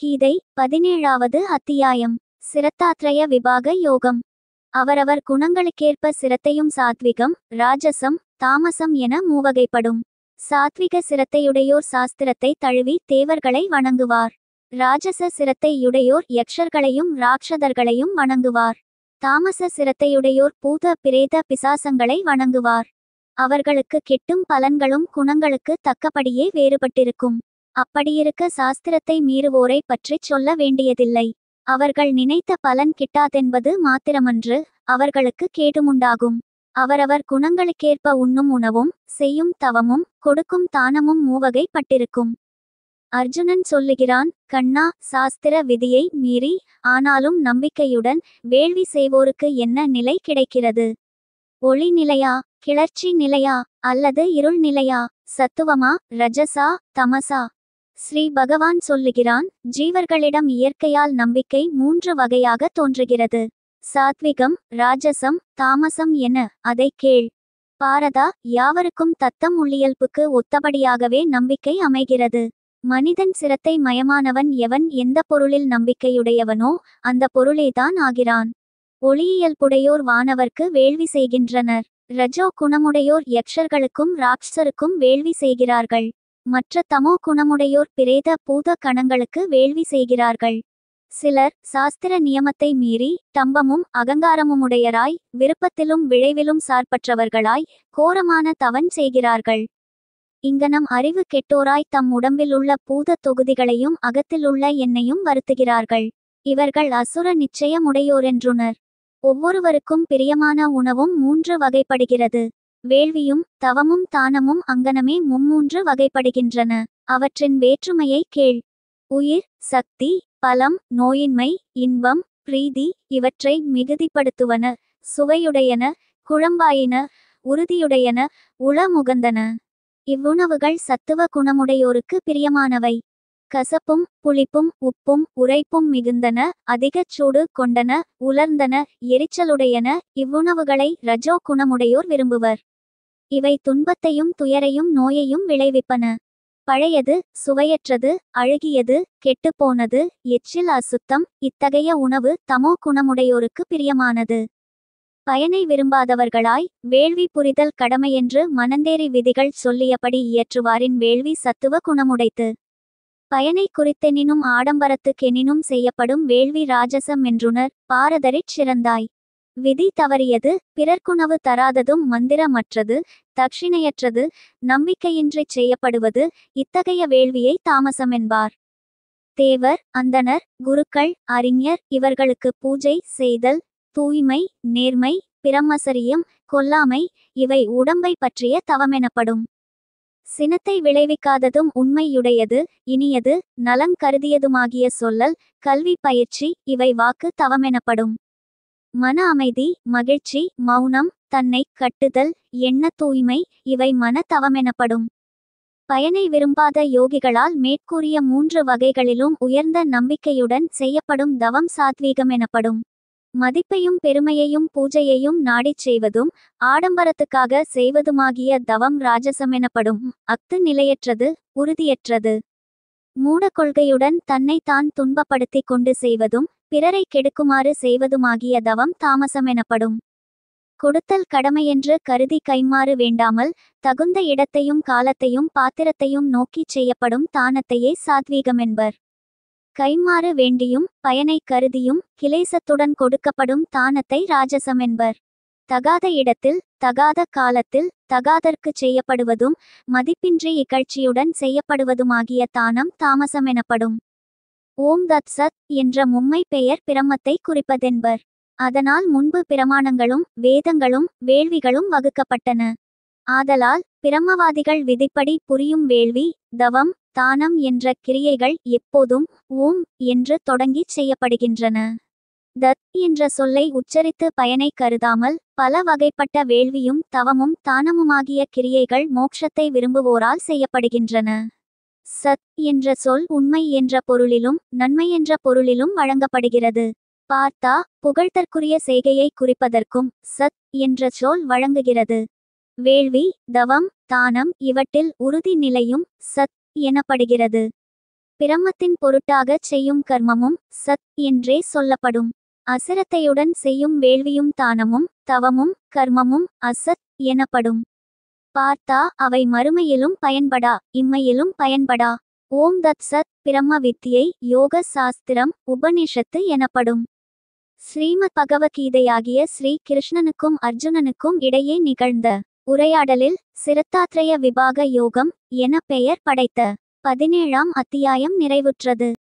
கீதை 17வது அத்தியாயம். சிரத்தாத்ரய விபாக யோகம். அவரவர் குணங்களுக்கேற்ப சிரத்தையும் சாத்விகம், ராஜசம், தாமசம் என மூவகைப்படும். சாத்விக சிரத்தையுடையோர் சாஸ்திரத்தை தழுவி தேவர்களை வணங்குவார். ராஜச சிரத்தையுடையோர் யக்ஷர்களையும் ராட்சதர்களையும் வணங்குவார். தாமச சிரத்தையுடையோர் பூத பிரேத பிசாசங்களை வணங்குவார். அவர்களுக்கு கிட்டும் பலன்களும் குணங்களுக்கு தக்கபடியே வேறுபட்டிருக்கும். அப்படியிருக்க சாஸ்திரத்தை மீறுவோரை பற்றிச் சொல்ல வேண்டியதில்லை. அவர்கள் நினைத்த பலன் கிட்டாதென்பது மாத்திரமன்று, அவர்களுக்கு கேடுமுண்டாகும். அவரவர் குணங்களுக்கேற்ப உண்ணும் உணவும் செய்யும் தவமும் கொடுக்கும் தானமும் மூவகைப்பட்டிருக்கும். அர்ஜுனன் சொல்லுகிறான், கண்ணா, சாஸ்திர விதியை மீறி ஆனாலும் நம்பிக்கையுடன் வேள்வி செய்வோருக்கு என்ன நிலை கிடைக்கிறது? ஒளி நிலையா, கிளர்ச்சி நிலையா, அல்லது இருள் நிலையா? சத்துவமா, ரஜசா, தமசா? ஸ்ரீ பகவான் சொல்லுகிறான், ஜீவர்களிடம் இயற்கையால் நம்பிக்கை 3 வகையாக தோன்றுகிறது. சாத்விகம், ராஜசம், தாமசம் என. அதை கேள் பாரதா. யாவருக்கும் தத்தம் உள்ளியல்புக்கு ஒத்தபடியாகவே நம்பிக்கை அமைகிறது. மனிதன் சிரத்தை மயமானவன் எவன் எந்த பொருளில் நம்பிக்கையுடையவனோ அந்த பொருளேதான் ஆகிறான். ஒளியியல்புடையோர் வானவர்க்கு வேள்வி செய்கின்றனர். ரஜோ குணமுடையோர் யக்ஷர்களுக்கும் ராட்சசருக்கும் வேள்வி செய்கிறார்கள். மற்ற தமோ குணமுடையோர் பிரேத பூத கணங்களுக்கு வேள்வி செய்கிறார்கள். சிலர் சாஸ்திர நியமத்தை மீறி டம்பமும் அகங்காரமுமுடையராய் விருப்பத்திலும் விளைவிலும் சார்பற்றவர்களாய் கோரமான தவன் செய்கிறார்கள். இங்கனம் அறிவு கெட்டோராய் தம் உடம்பில் உள்ள பூத தொகுதிகளையும் அகத்தில் உள்ள எண்ணெயும் வருத்துகிறார்கள். இவர்கள் அசுர நிச்சயமுடையோரென்றுனர். ஒவ்வொருவருக்கும் பிரியமான உணவும் 3 வகைப்படுகிறது. வேள்வியும் தவமும் தானமும் அங்கனமே 3 வகைப்படுகின்றன. அவற்றின் வேற்றுமையை கேள். உயிர், சக்தி, பலம், நோயின்மை, இன்பம், பிரீதி இவற்றை மிகுதிப்படுத்துவன, சுவையுடையன, குழம்பாயின, உறுதியுடையன, உளமுகந்தன. இவ்வுணவுகள் சத்துவ குணமுடையோருக்கு பிரியமானவை. கசப்பும் புளிப்பும் உப்பும் உரைப்பும் மிகுந்தன, அதிகச் சூடு கொண்டன, உலர்ந்தன, எரிச்சலுடையன. இவ்வுணவுகளை ரஜோ குணமுடையோர் விரும்புவர். இவை துன்பத்தையும் துயரையும் நோயையும் விளைவிப்பன. பழையது, சுவையற்றது, அழுகியது, கெட்டுப்போனது, எச்சில், அசுத்தம் இத்தகைய உணவு தமோ குணமுடையோருக்கு பிரியமானது. பயனை விரும்பாதவர்களாய் வேள்வி புரிதல் கடமையென்று மனந்தேறி விதிகள் சொல்லியபடி இயற்றுவாரின் வேள்வி சத்துவ குணமுடைத்து. பயனை குறித்தெனினும் ஆடம்பரத்துக்கெனினும் செய்யப்படும் வேள்வி ராஜசம் என்றுணர். பாரதரிற் சிறந்தாய். விதி தவறியது, பிறர்க்குணவு தராததும் மந்திரமற்றது, தட்சிணையற்றது, நம்பிக்கையின்றிச் செய்யப்படுவது இத்தகைய வேள்வியை தாமசமென்பார். தேவர், அந்தணர், குருக்கள், அறிஞர் இவர்களுக்கு பூஜை செய்தல், தூய்மை, நேர்மை, பிரம்மசரியம், கொல்லாமை இவை உடம்பை பற்றிய தவமெனப்படும். சினத்தை விளைவிக்காததும் உண்மையுடையது, இனியது, நலங் கருதியதுமாகிய சொல்லல், கல்வி பயிற்சி இவை வாக்கு தவமெனப்படும். மன அமைதி, மகிழ்ச்சி, மௌனம், தன்னை கட்டுதல், எண்ண தூய்மை இவை மன தவமெனப்படும். பயனை விரும்பாத யோகிகளால் மேற்கூறிய 3 வகைகளிலும் உயர்ந்த நம்பிக்கையுடன் செய்யப்படும் தவம் சாத்வீகமெனப்படும். மதிப்பையும் பெருமையையும் பூஜையையும் நாடிச் செய்வதும் ஆடம்பரத்துக்காக செய்வதுமாகிய தவம் ராஜசமெனப்படும். அஃது நிலையற்றது, உறுதியற்றது. மூட கொள்கையுடன் தன்னை தான் துன்பப்படுத்திக் கொண்டு செய்வதும் பிறரை கெடுக்குமாறு செய்வதுமாகிய தவம் தாமசமெனப்படும். கொடுத்தல் கடமையென்று கருதி கைமாறு வேண்டாமல் தகுந்த இடத்தையும் காலத்தையும் பாத்திரத்தையும் நோக்கிச் செய்யப்படும் தானத்தையே சாத்வீகமென்பர். கைமாறு வேண்டியும் பயனை கருதியும் கிலேசத்துடன் கொடுக்கப்படும் தானத்தை ராஜசமென்பர். தகாத இடத்தில் தகாத காலத்தில் தகாதற்கு செய்யப்படுவதும் மதிப்பின்றி இகழ்ச்சியுடன் செய்யப்படுவதுமாகிய தானம் தாமசமெனப்படும். ஓம் தத் சத் என்ற மும்மை பெயர் பிரம்மத்தை குறிப்பதென்பர். அதனால் முன்பு பிரமாணங்களும் வேதங்களும் வேள்விகளும் வகுக்கப்பட்டன. ஆதலால் பிரம்மவாதிகள் விதிப்படி புரியும் வேள்வி, தவம், தானம் என்ற கிரியைகள் எப்போதும் ஓம் என்று தொடங்கிச் செய்யப்படுகின்றன. தத் என்ற சொல்லை உச்சரித்து பயனை கருதாமல் பல வகைப்பட்ட வேள்வியும் தவமும் தானமுமாகிய கிரியைகள் மோட்சத்தை விரும்புவோரால் செய்யப்படுகின்றன. சத் என்ற சொல் உண்மை என்ற பொருளிலும் நன்மை என்ற பொருளிலும் வழங்கப்படுகிறது. பார்த்தா புகழ்தற்குரிய செய்கையை குறிப்பதற்கும் சத் என்ற சொல் வழங்குகிறது. வேள்வி, தவம், தானம் இவற்றில் உறுதி நிலையும் சத் எனப்படுகிறது. பிரம்மத்தின் பொருட்டாகச் செய்யும் கர்மமும் சத் என்றே சொல்லப்படும். அசிரத்தையுடன் செய்யும் வேள்வியும் தானமும் தவமும் கர்மமும் அசத் எனப்படும். பார்த்தா அவை மறுமையிலும் பயன்படா இம்மையிலும் பயன்படா. ஓம் தத் சத். பிரம்ம வித்தியை யோக சாஸ்திரம் உபனிஷத்து எனப்படும். ஸ்ரீமத் பகவத்கீதையாகிய ஸ்ரீ கிருஷ்ணனுக்கும் அர்ஜுனனுக்கும் இடையே நிகழ்ந்த உரையாடலில் சிரத்தாத்ரய விபாக யோகம் என பெயர் படைத்த 17ஆம் அத்தியாயம் நிறைவுற்றது.